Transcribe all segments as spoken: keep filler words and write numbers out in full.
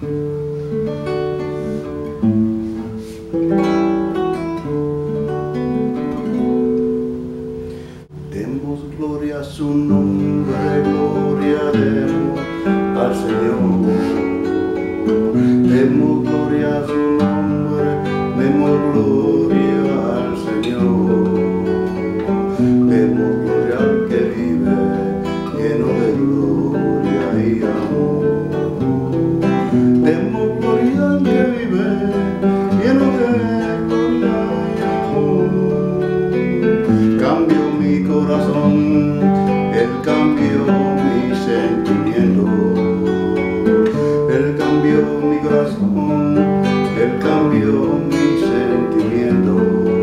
Demos gloria a su nombre, gloria demos al Señor. Demos gloria a su nombre, demos gloria al Señor. Demos gloria al que vive, lleno de gloria y amor. Demos gloria al que vive, lleno de gloria y amor. Cambio mi corazón, Él cambió mi sentimiento. Él cambió mi corazón, Él cambió mi sentimiento.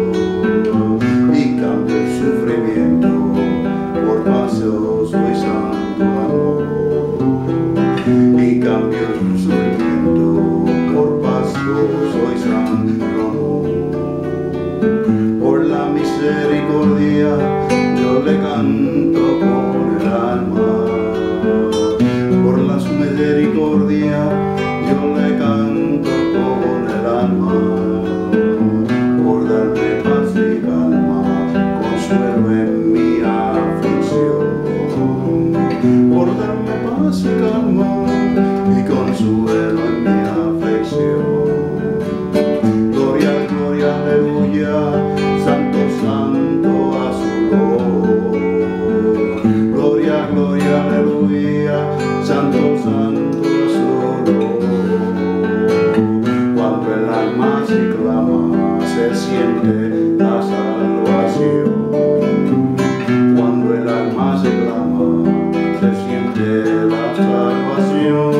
Y cambió el sufrimiento por pacioso y santo amor. Y cambió el sufrimiento por pacioso y santo amor. Por la misericordia yo le canto con el alma. Por la su misericordia yo le canto con el alma. Por darme paz y calma, consuelo en mi aflicción. Por darme paz y calma y consuelo en mi aflicción. Gloria, gloria, aleluya, santo, santo a su Lord. Gloria, gloria, aleluya, santo, santo a su Lord. Cuando el alma se clama, se siente la salvación. Cuando el alma se clama, se siente la salvación.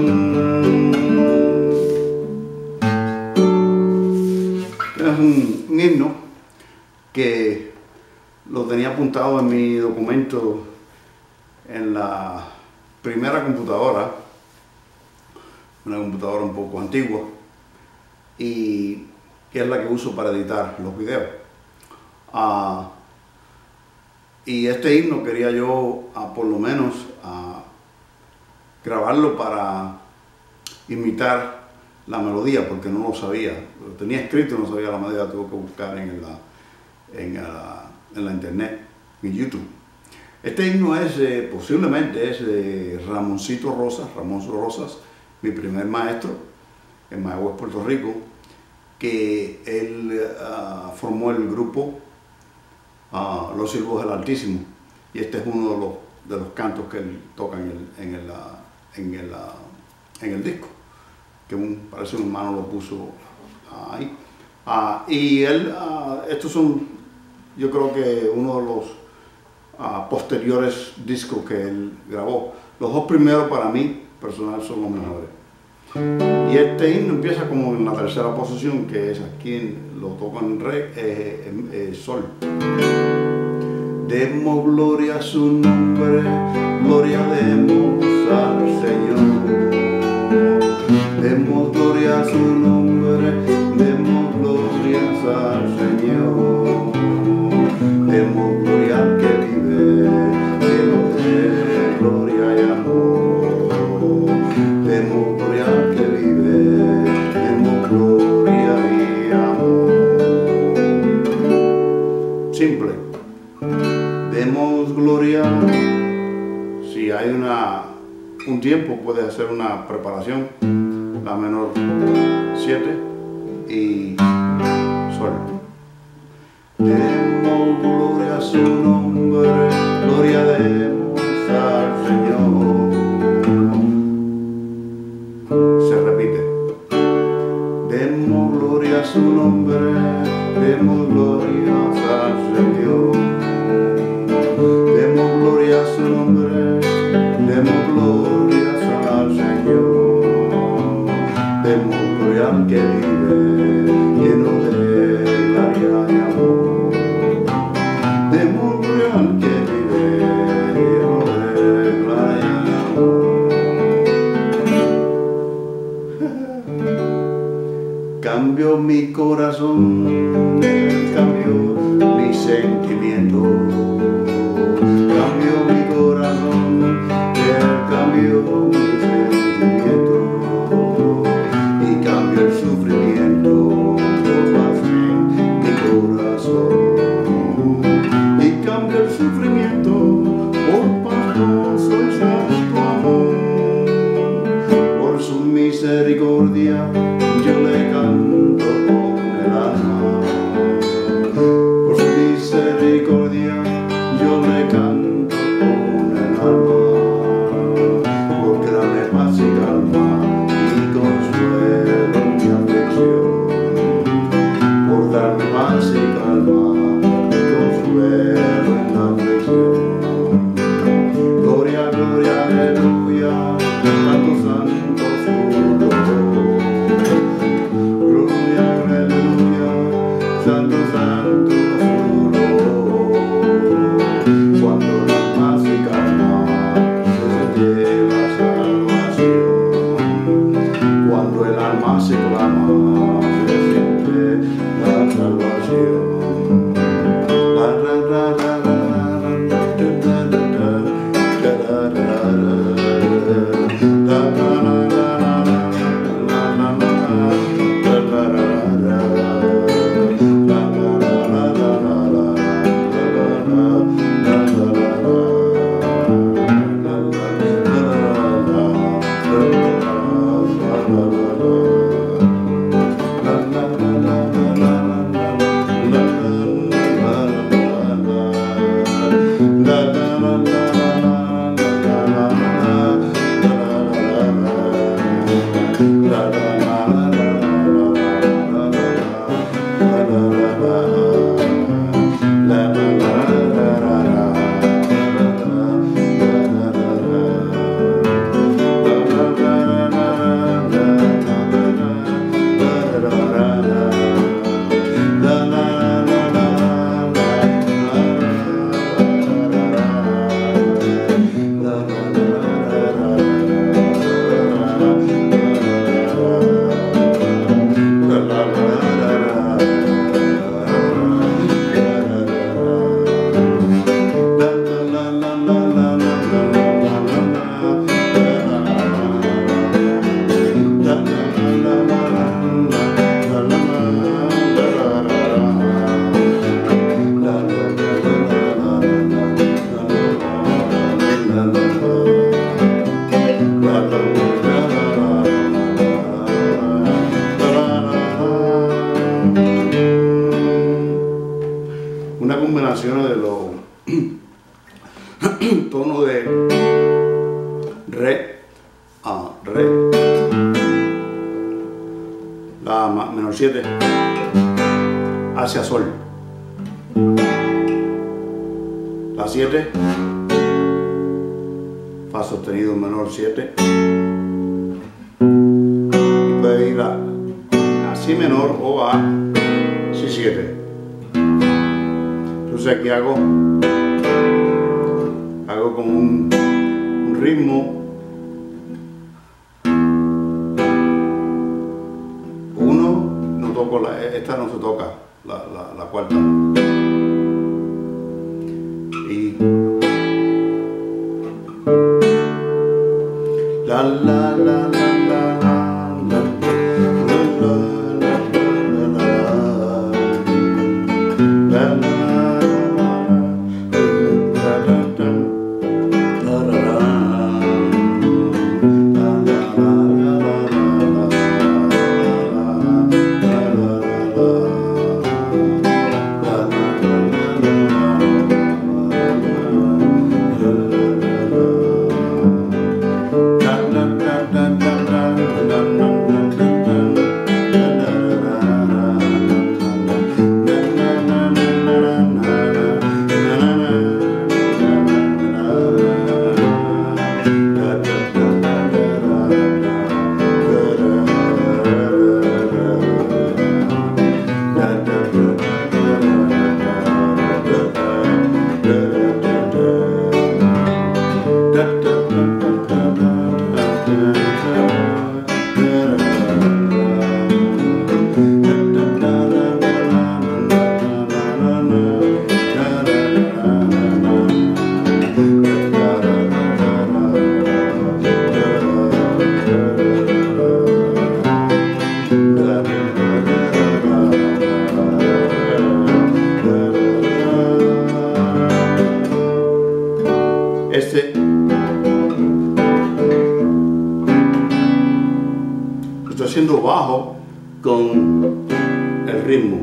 Es un, un himno que lo tenía apuntado en mi documento en la primera computadora, una computadora un poco antigua, y que es la que uso para editar los videos. Uh, y este himno quería yo uh, por lo menos uh, grabarlo para imitar la melodía, porque no lo sabía. Lo tenía escrito y no sabía la melodía, tuve que buscar en la, en la, en la internet, en YouTube. Este himno es, eh, posiblemente es de Ramoncito Rosas, Ramón Rosas, mi primer maestro en Mayagüez, Puerto Rico, que él uh, formó el grupo uh, Los Siervos del Altísimo, y este es uno de los, de los cantos que él toca en el, en el, uh, en el, uh, en el disco, que un, parece un hermano lo puso uh, ahí. Uh, y él, uh, estos son, yo creo que uno de los uh, posteriores discos que él grabó. Los dos primeros para mí, personal, son los mejores. Y este himno empieza como en la tercera posición, que es aquí, lo toco en re, eh, eh, sol. Demos gloria a su nombre, gloria demos al Señor. Demos gloria a su nombre, demos gloria al Señor. Demos gloria al que vive, lleno de gloria y amor. Demos gloria al que vive, demos gloria y amor. Simple. Demos gloria. Si hay una, un tiempo, puedes hacer una preparación. La menor siete y sol. Demos gloria a su nombre, gloria demos al Señor. Se repite. Demos gloria a su nombre, demos gloria al Señor. Demos gloria a su nombre, demos gloria al Señor. Demos gloria al que vive, lleno de gloria y amor. Demos gloria al que vive, lleno de gloria y amor. Cambio mi corazón, cambio mi sentimiento. Cambio mi corazón, cambio mi sentimiento. misericordia yo le canto con el alma. Por su misericordia yo le canto con el alma. Por darme paz y calma y consuelo en mi aflicción. Por darme paz y calma y consuelo en la aflicción. Gloria, gloria, aleluya, santo, santo su nombre. Gloria, aleluya, santo, santo su nombre. Cuando la paz y calma se siente la salvación. Cuando el alma se clama se siente la salvación. La, la, la, la, la. Una combinación de los tonos de re a re, la menor siete hacia sol, la siete, fa sostenido menor siete, y puede ir a, a si menor o a si siete. Entonces aquí hago, hago como un, un ritmo, uno, no toco la, esta no se toca, la, la, la cuarta, y la la la la la la. La estoy haciendo bajo con el ritmo.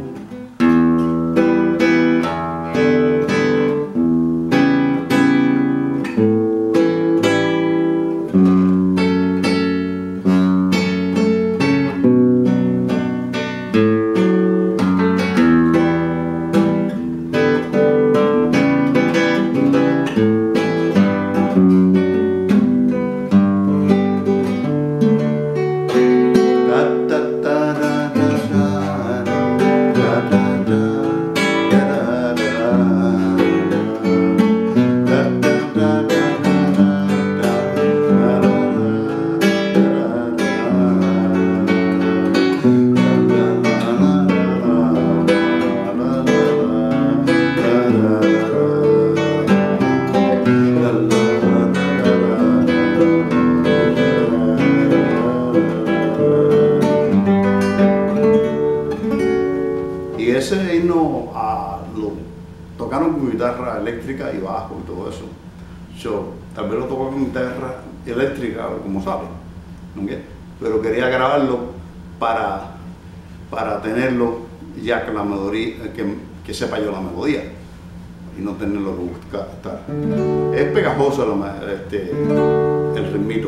Y ese himno a, lo tocaron con guitarra eléctrica y bajo y todo eso. Yo tal vez lo toco con guitarra eléctrica, como saben, ¿okay? Pero quería grabarlo para, para tenerlo ya que la melodía, que, que sepa yo la melodía y no tenerlo que buscar. Es pegajoso la, este, el ritmito.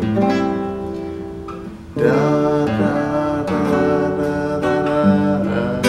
Da, da, da, da, da, da.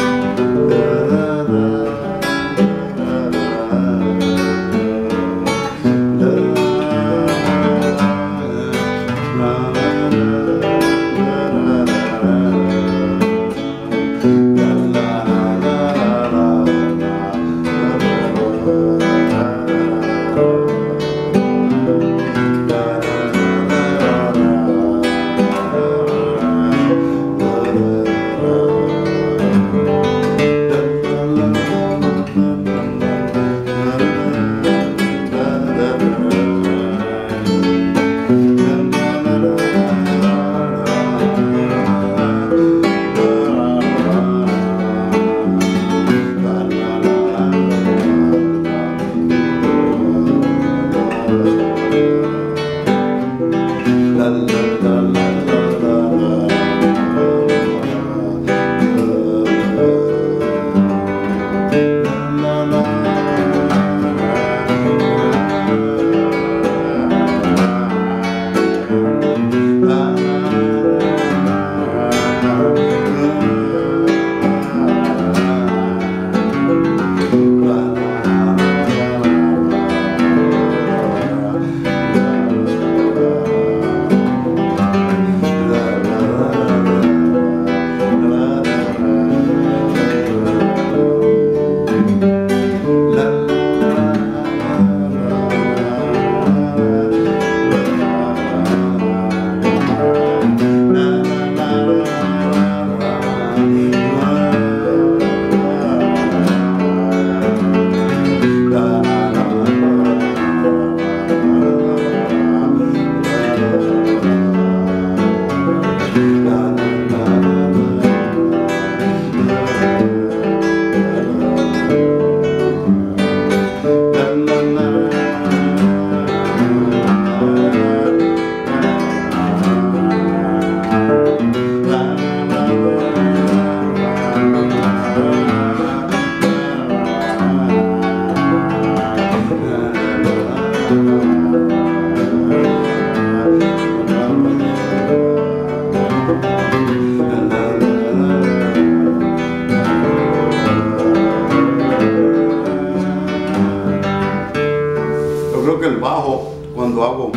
Creo que el bajo, cuando hago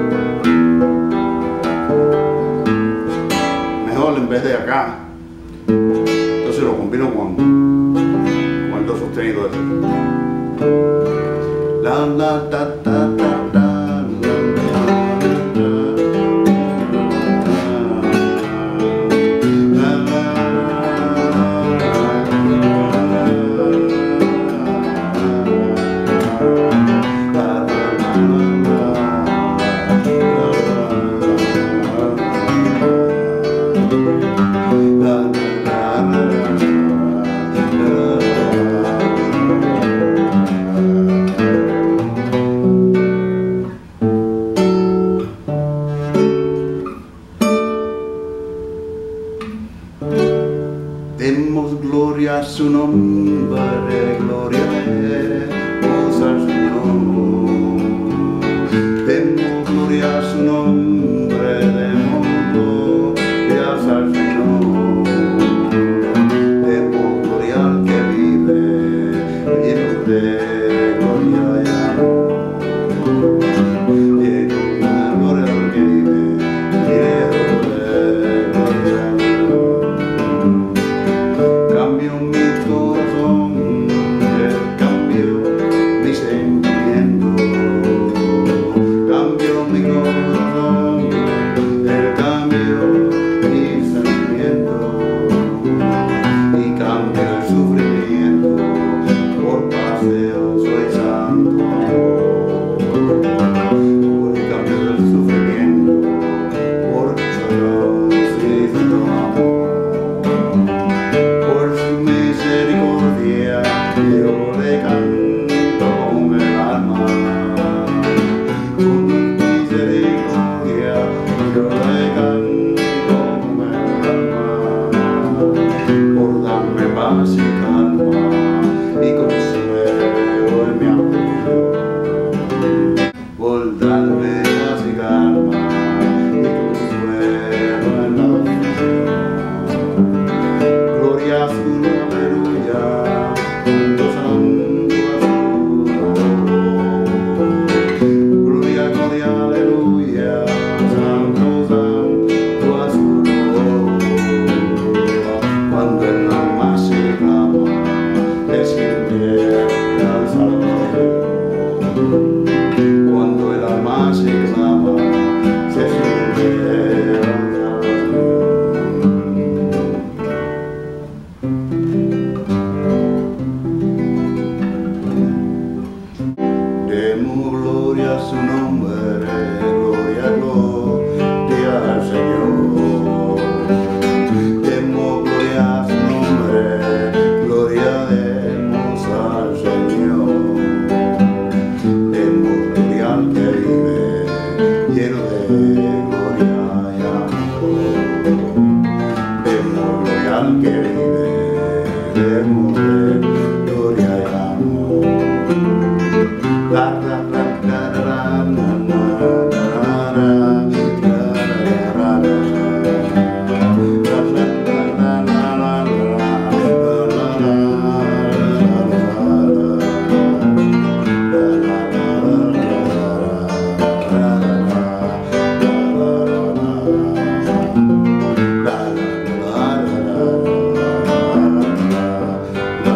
mejor en vez de acá, entonces lo combino con, con el do sostenido ese. La, la, ta, ta, ta, ta. Demos gloria a su nombre, gloria demos al Señor. Demos gloria a su nombre, demos gloria al Señor. Demos gloria al que vive, lleno de gloria y amor. Lleno de gloria al que vive, lleno de gloria y amor. Cambio mi corazón, el cambio mi sentimiento. Cambio mi corazón, el cambio mi sentimiento. Y cambio el sufrimiento por paseo, soy santo. Por el cambio del sufrimiento, porque soy santo amor. Por su misericordia yo le canto con el alma. Por su misericordia yo le canto con el alma. Por darme paz y calma y consuelo en mi aflicción. Por darme paz y calma y consuelo en la aflicción. Gloria a su aleluya, santo, santo a su nombre. Gloria, gloria, aleluya, santo, santo a su nombre. Cuando el alma se clama, es siempre al Salvador. Cuando el alma se clama, se siente al Salvador. Demos gloria a su nombre, gloria, gloria al Señor. Demos gloria a su nombre, gloria demos al Señor. Demos gloria al que vive, lleno de gloria y amor. Demos gloria al que vive, demos de gloria y amor. La la la la la la la la la la la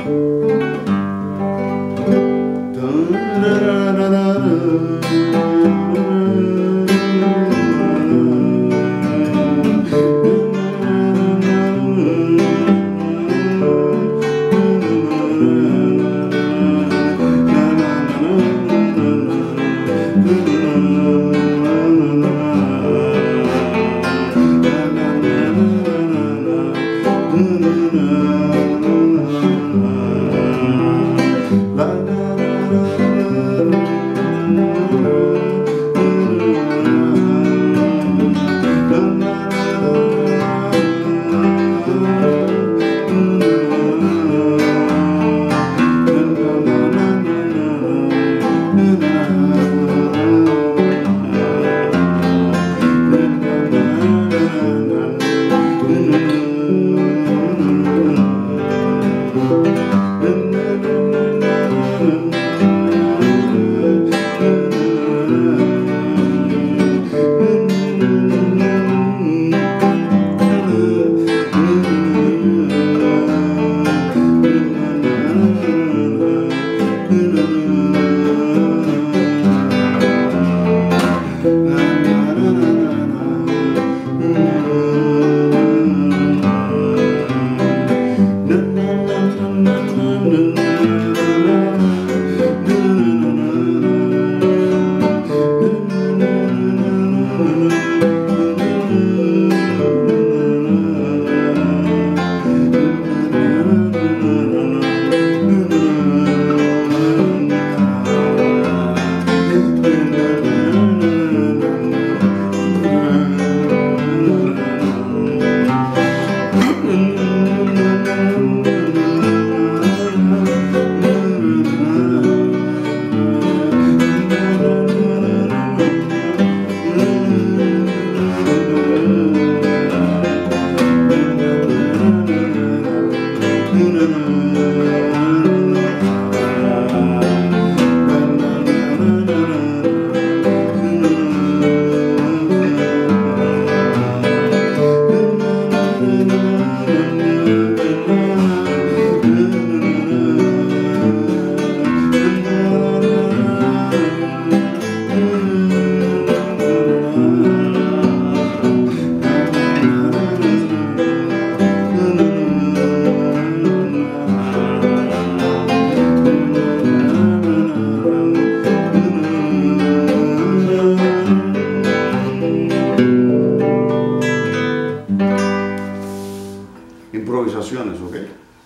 Improvisaciones, ¿ok?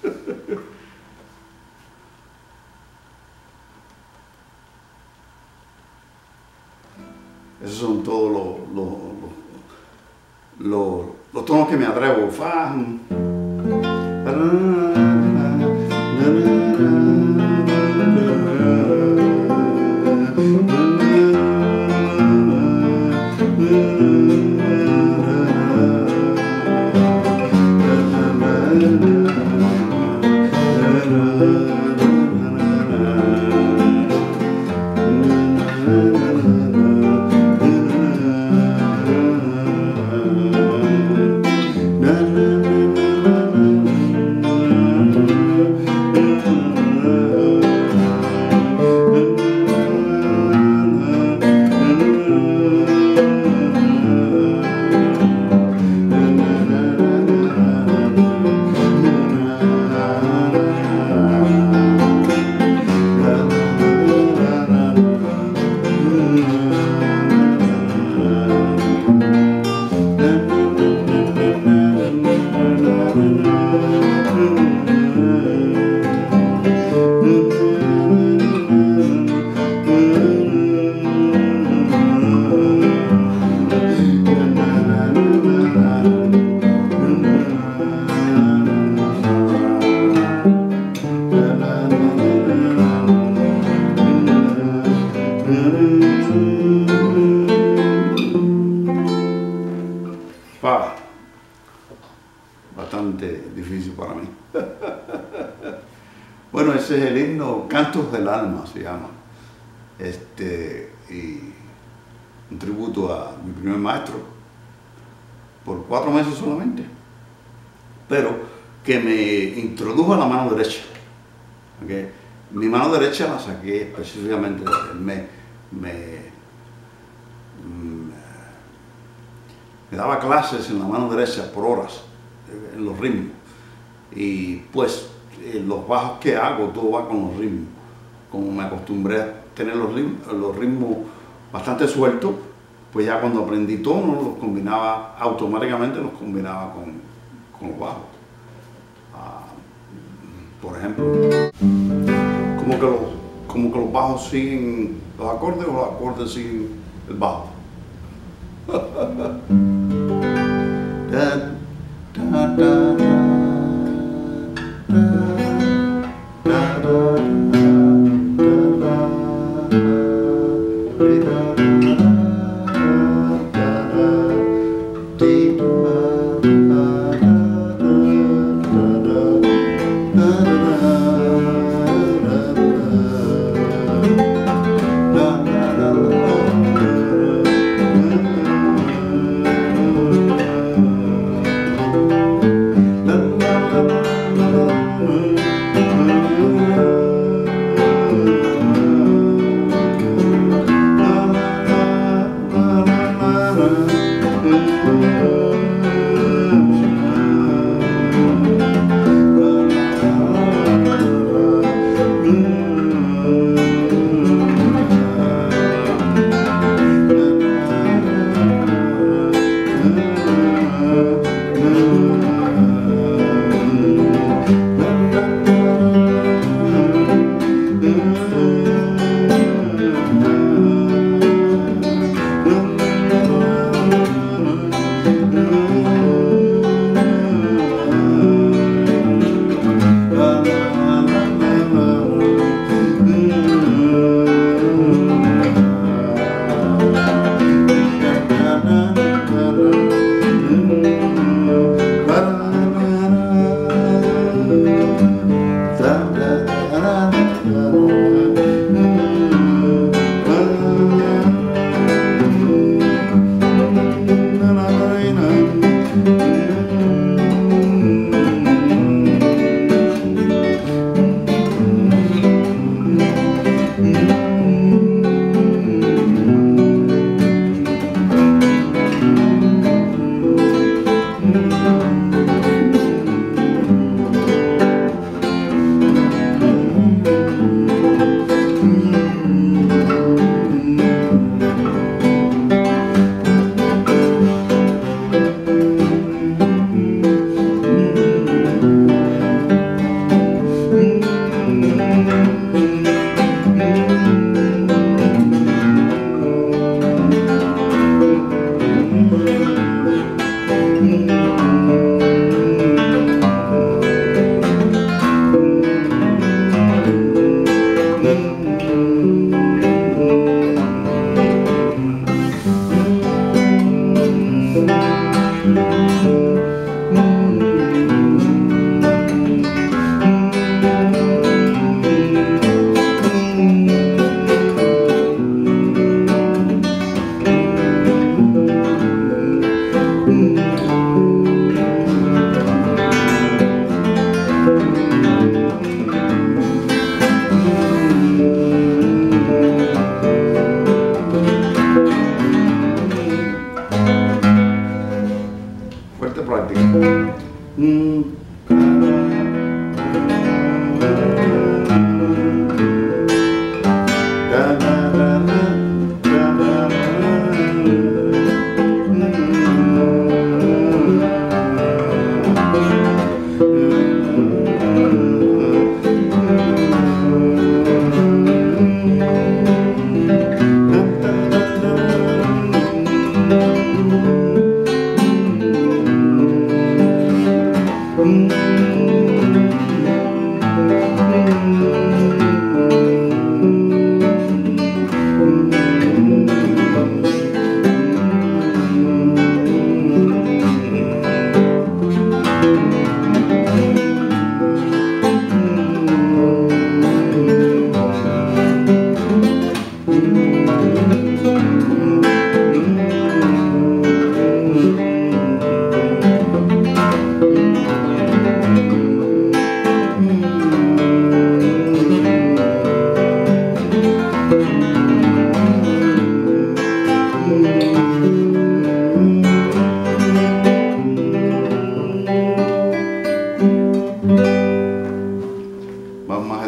Esos son todos los, los, los, los, los tonos que me atrevo. Fa, fa. Bastante difícil para mí. Bueno, ese es el himno Cantos del Alma, se llama. Este, y un tributo a mi primer maestro, por cuatro meses solamente, pero que me introdujo a la mano derecha. ¿okay? Mi mano derecha la saqué específicamente, me, me, me daba clases en la mano derecha por horas, en los ritmos. Y pues los bajos que hago, todo va con los ritmos. Como me acostumbré a tener los ritmos, los ritmos bastante sueltos, pues ya cuando aprendí tonos los combinaba automáticamente, los combinaba con, con los bajos. Uh, por ejemplo, como que, los, como que los bajos siguen los acordes o los acordes siguen el bajo. da, da, da,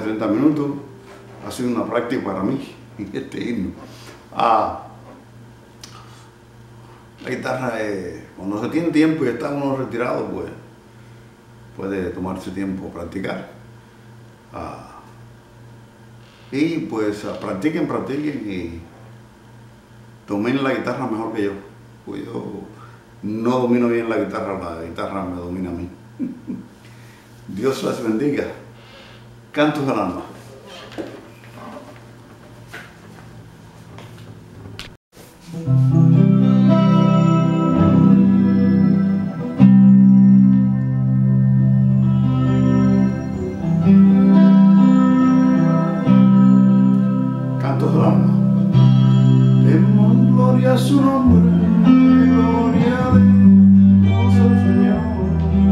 treinta minutos. Ha sido una práctica para mí este himno. Ah, la guitarra, eh, cuando se tiene tiempo y está uno retirado, pues puede tomarse tiempo a practicar. Ah, y pues ah, practiquen, practiquen y dominen la guitarra mejor que yo. Pues yo no domino bien la guitarra, la guitarra me domina a mí. Dios les bendiga. Cantos del alma. Cantos del alma. Demos gloria a su nombre, gloria a Dios el Señor.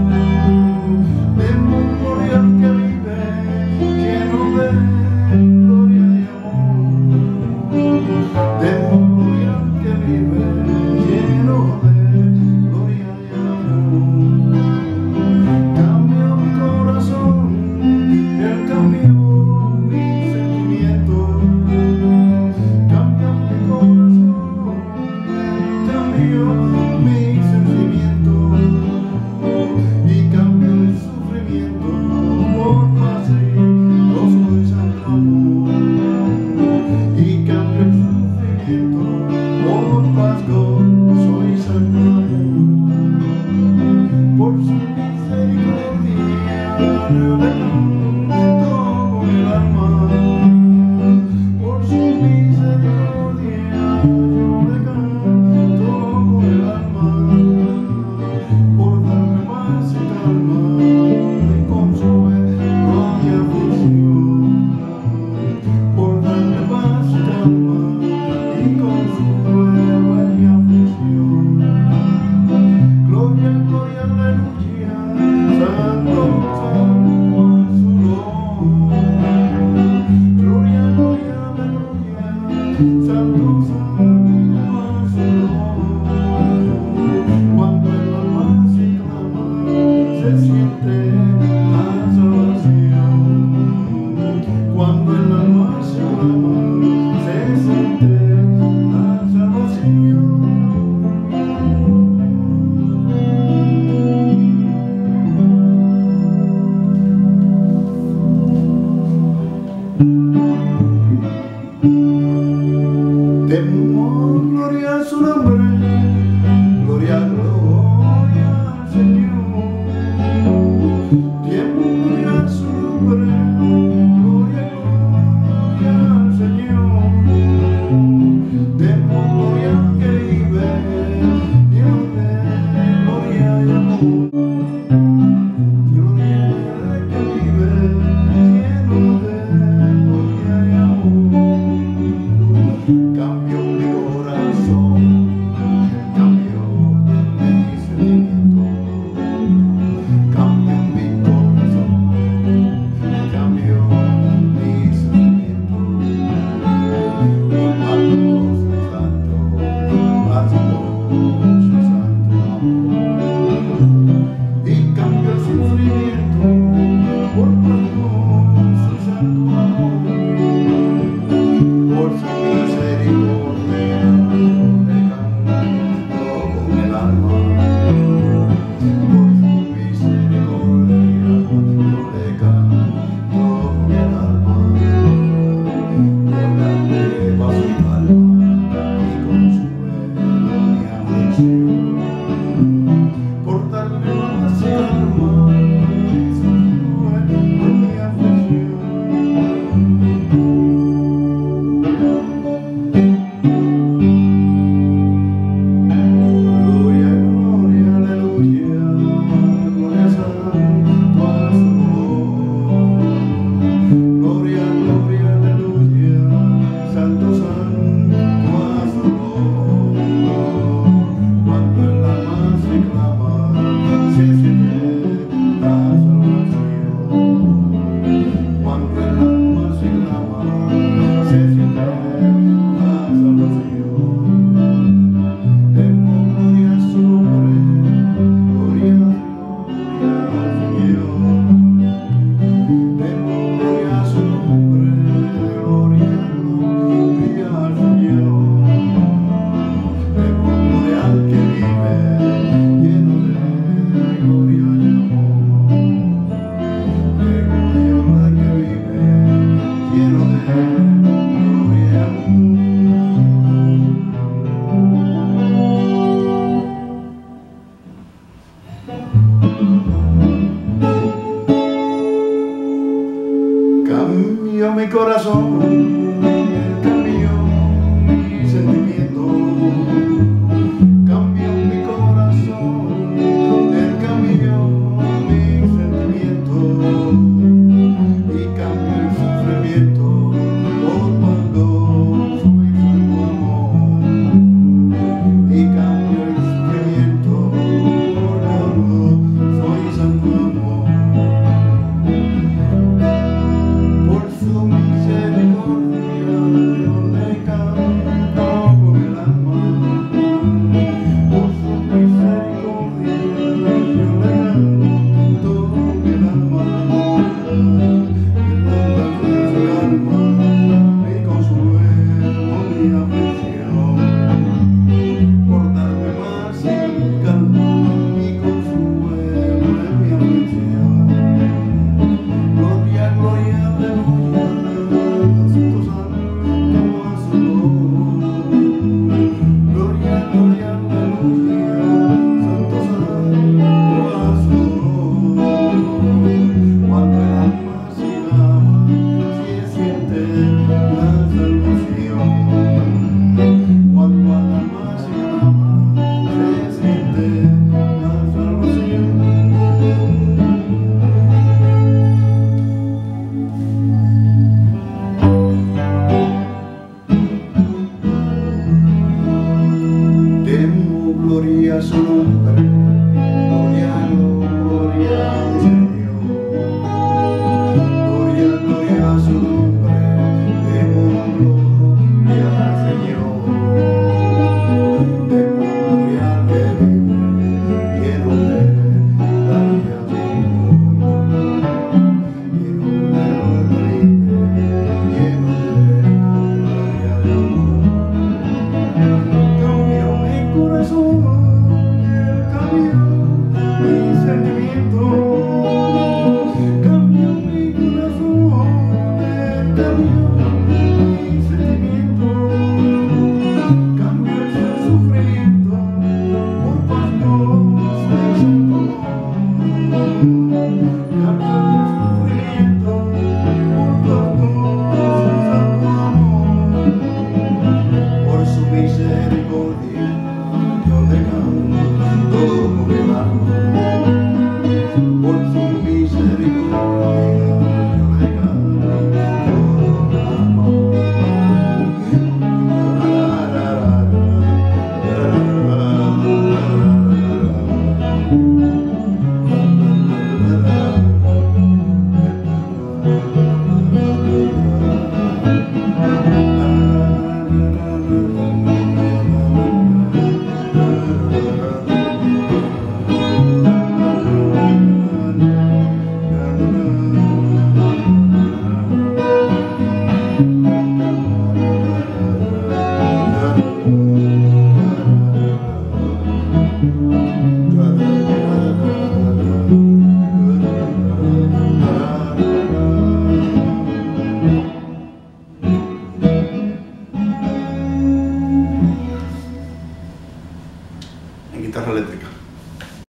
Demos gloria al que vive, lleno de gloria y amor. Demos gloria al que vive, lleno de gloria y amor. Cambió mi corazón, Él cambió mi sentimiento. Cambió mi corazón, cambió mi sentimiento y cambió el sufrimiento por paz y gozo y santo amor. Y cambió el sufrimiento por paz, gozo y santo amor. Por su misericordia yo le canto con el alma. Por su misericordia yo le canto con el alma, por darme paz y calma y consuelo a mi aflicción, por darme paz y calma y consuelo a mi aflicción. Gloria, gloria, aleluya, santo, santo a su nombre. Gloria, gloria, aleluya, santo, santo a su nombre. Cuando el alma se clama, se siente la salvación. Cuando el alma se clama, se siente la salvación. Demos gloria a su nombre, gloria, gloria al Señor. Demos gloria a su nombre, gloria, gloria al Señor. Demos gloria al que vive, lleno de gloria y amor. Gloria al que vive, lleno de gloria y amor. Cambió mi corazón, cambió mi sentimiento, cambió mi corazón, cambió cambió mi corazón.